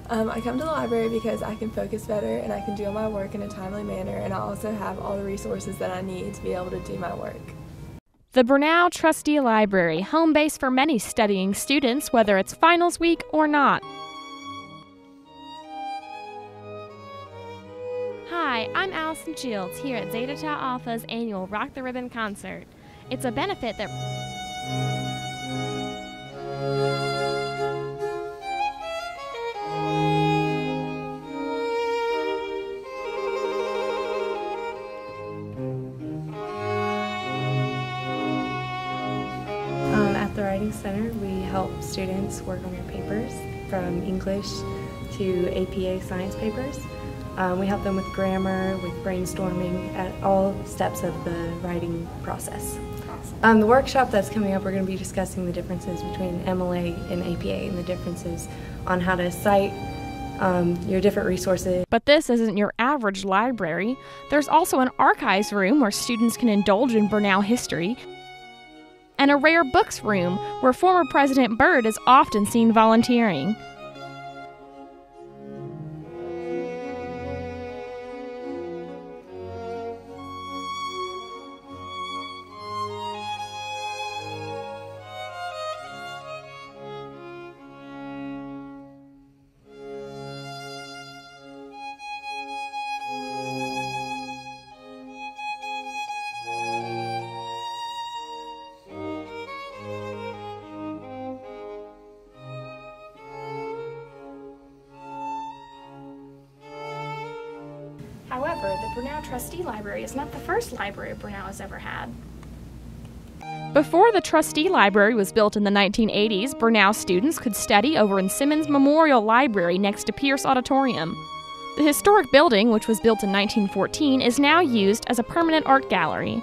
I come to the library because I can focus better and I can do my work in a timely manner, and I also have all the resources that I need to be able to do my work. The Brenau Trustee Library, home base for many studying students, whether it's finals week or not. Hi, I'm Alyson Shields here at Zeta Tau Alpha's annual Rock the Ribbon concert. It's a benefit that At the Writing Center, we help students work on their papers, from English to APA science papers. We help them with grammar, with brainstorming, at all steps of the writing process. The workshop that's coming up, we're going to be discussing the differences between MLA and APA and the differences on how to cite your different resources. But this isn't your average library. There's also an archives room where students can indulge in Brenau history, and a rare books room where former President Byrd is often seen volunteering. However, the Brenau Trustee Library is not the first library Brenau has ever had. Before the Trustee Library was built in the 1980s, Brenau students could study over in Simmons Memorial Library next to Pierce Auditorium. The historic building, which was built in 1914, is now used as a permanent art gallery.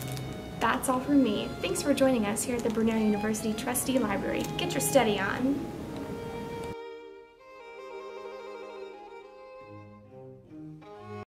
That's all from me. Thanks for joining us here at the Brenau University Trustee Library. Get your study on.